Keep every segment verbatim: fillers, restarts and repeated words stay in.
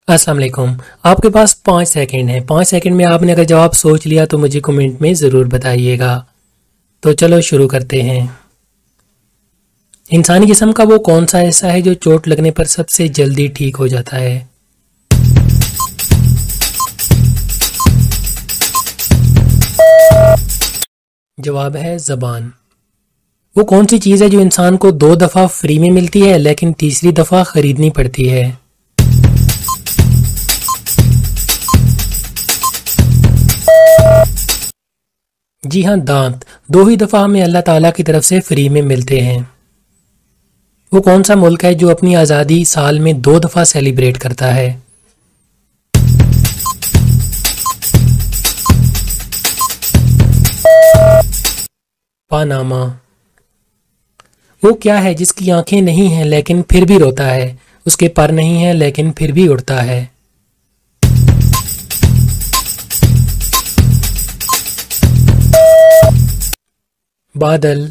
अस्सलाम वालेकुम। आपके पास पाँच सेकंड है। पाँच सेकंड में आपने अगर जवाब सोच लिया तो मुझे कमेंट में ज़रूर बताइएगा। तो चलो शुरू करते हैं। इंसानी जिस्म का वो कौन सा हिस्सा है जो चोट लगने पर सबसे जल्दी ठीक हो जाता है? जवाब है ज़बान। वो कौन सी चीज़ है जो इंसान को दो दफ़ा फ्री में मिलती है लेकिन तीसरी दफ़ा खरीदनी पड़ती है? जी हाँ, दांत। दो ही दफ़ा हमें अल्लाह ताला की तरफ से फ्री में मिलते हैं। वो कौन सा मुल्क है जो अपनी आज़ादी साल में दो दफ़ा सेलिब्रेट करता है? पानामा। वो क्या है जिसकी आंखें नहीं हैं लेकिन फिर भी रोता है, उसके पर नहीं हैं लेकिन फिर भी उड़ता है? बादल।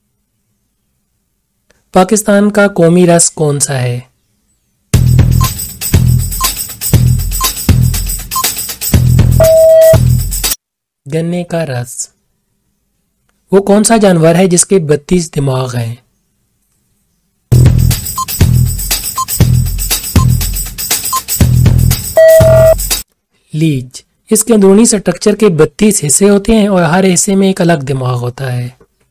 पाकिस्तान का कौमी रस कौन सा है? गन्ने का रस। वो कौन सा जानवर है जिसके बत्तीस दिमाग हैं? लीच। इसके अंदरूनी स्ट्रक्चर के बत्तीस हिस्से होते हैं और हर हिस्से में एक अलग दिमाग होता है।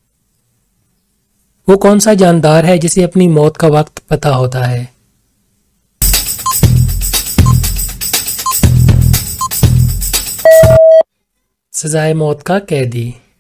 वो कौन सा जानदार है जिसे अपनी मौत का वक्त पता होता है? सजाए मौत का कैदी।